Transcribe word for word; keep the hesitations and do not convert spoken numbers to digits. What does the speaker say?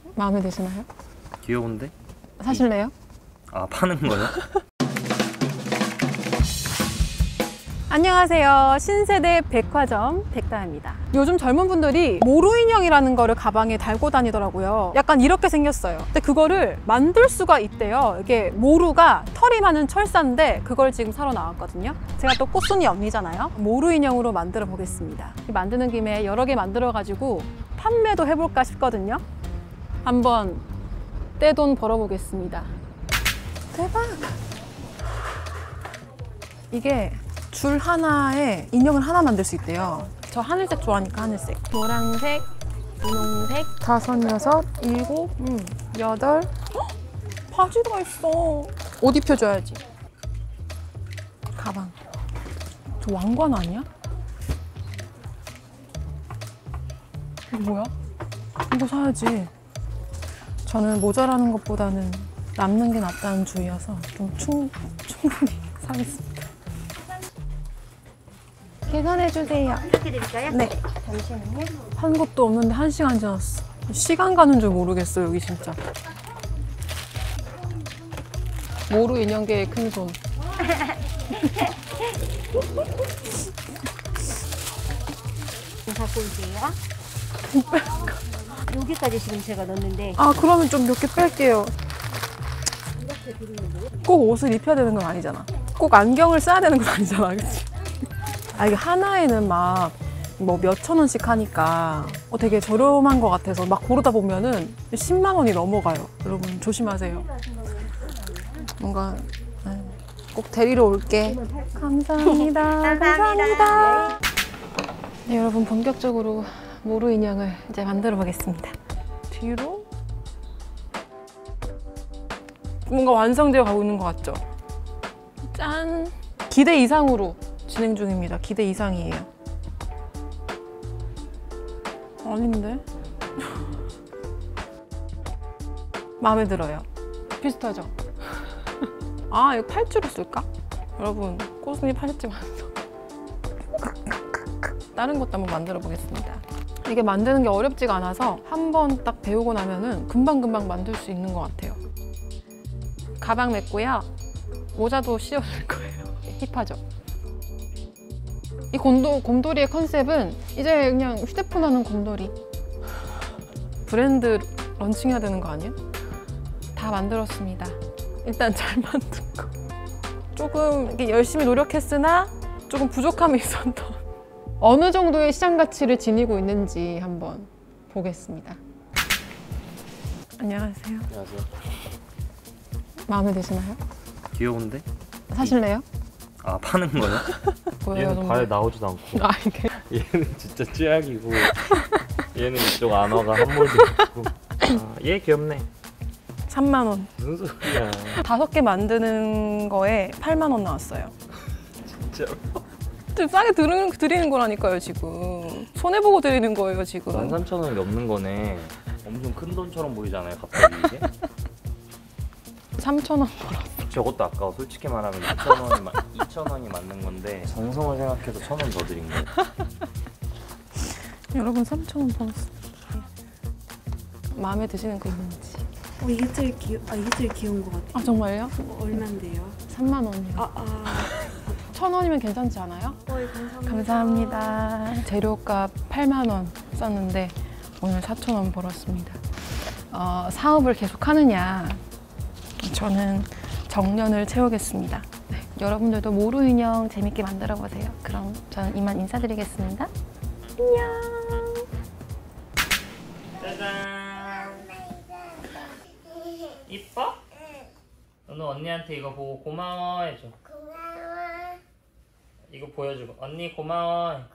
마음에 드시나요? 귀여운데? 사실래요? 아, 파는 거요? 안녕하세요. 신세대 백화점 백다입니다. 요즘 젊은 분들이 모루 인형이라는 거를 가방에 달고 다니더라고요. 약간 이렇게 생겼어요. 근데 그거를 만들 수가 있대요. 이게 모루가 털이 많은 철사인데 그걸 지금 사러 나왔거든요. 제가 또 꽃순이 언니잖아요. 모루 인형으로 만들어 보겠습니다. 만드는 김에 여러 개 만들어 가지고 판매도 해볼까 싶거든요. 한번 떼돈 벌어보겠습니다. 대박! 이게 줄 하나에 인형을 하나 만들 수 있대요. 저 하늘색 좋아하니까 하늘색. 노란색, 분홍색, 다섯, 여섯, 일곱, 음, 여덟. 헉! 바지가 있어. 옷 입혀줘야지. 가방. 저 왕관 아니야? 이거 뭐야? 이거 사야지. 저는 모자라는 것보다는 남는 게 낫다는 주의여서 좀 충, 충분히 사겠습니다. 계산해주세요. 이렇게 드릴까요? 네. 잠시만요. 한 것도 없는데 한 시간 지났어. 시간 가는 줄 모르겠어, 여기 진짜. 모루 인형계의 큰 손. 갖고 올게요. 여기까지 지금 제가 넣었는데. 아, 그러면 좀 몇 개 뺄게요. 꼭 옷을 입혀야 되는 건 아니잖아. 꼭 안경을 써야 되는 건 아니잖아, 그치? 아, 이게 하나에는 막 뭐 몇천 원씩 하니까 어, 되게 저렴한 것 같아서 막 고르다 보면은 십만 원이 넘어가요. 여러분 조심하세요. 뭔가 네, 꼭 데리러 올게. 감사합니다. 감사합니다. 네, 여러분 본격적으로 모루 인형을 이제 만들어 보겠습니다. 뒤로 뭔가 완성되어 가고 있는 것 같죠? 짠! 기대 이상으로 진행 중입니다. 기대 이상이에요. 아닌데? 마음에 들어요. 비슷하죠? 아, 이거 팔찌로 쓸까? 여러분, 꽃순이 팔찌 완성. 다른 것도 한번 만들어 보겠습니다. 이게 만드는 게 어렵지가 않아서 한 번 딱 배우고 나면은 금방금방 만들 수 있는 것 같아요. 가방 맸고요. 모자도 씌워줄 거예요. 힙하죠? 이 곰도, 곰돌이의 컨셉은 이제 그냥 휴대폰 하는 곰돌이. 브랜드 런칭해야 되는 거 아니야? 다 만들었습니다. 일단 잘 만든 거. 조금 이렇게 열심히 노력했으나 조금 부족함이 있었던 어느 정도의 시장 가치를 지니고 있는지 한번 보겠습니다. 안녕하세요. 안녕하세요. 마음에 드시나요? 귀여운데? 사실래요? 아, 파는 거요? 보여요, 얘는 정말? 가에 나오지도 않고. 아, 이게 얘는 진짜 쥐약이고 얘는 이쪽 안화가 한몰도 있고. 아, 얘 귀엽네. 삼만 원. 무슨 소리야. 다섯 개 만드는 거에 팔만 원 나왔어요. 진짜로. 좀 싸게 드리는, 드리는 거라니까요, 지금. 손해보고 드리는 거예요, 지금. 만 삼천 원이 넘는 거네. 엄청 큰 돈처럼 보이잖아요, 갑자기 이게. 삼천 원 벌었어. 저것도 아까워. 솔직히 말하면 이천 원이, 마, 이천 원이 맞는 건데 정성을 생각해서 천 원 더 드린 거예요. 여러분, 삼천 원 벌었어. 마음에 드시는 거 있는지. 어, 이게 제일 귀여, 아, 이게 제일 귀여운 것 같아요. 아, 정말요? 어, 얼마인데요? 삼만 원이요. 아, 아. 천 원이면 괜찮지 않아요? 어이, 감사합니다. 감사합니다. 재료값 팔만 원 썼는데 오늘 사천 원 벌었습니다. 어, 사업을 계속 하느냐? 저는 정년을 채우겠습니다. 네, 여러분들도 모루 인형 재밌게 만들어 보세요. 그럼 저는 이만 인사드리겠습니다. 안녕. 짜잔. 이뻐? 너는 언니한테 이거 보고 고마워 해줘. 고마워. 이거 보여주고 언니 고마워.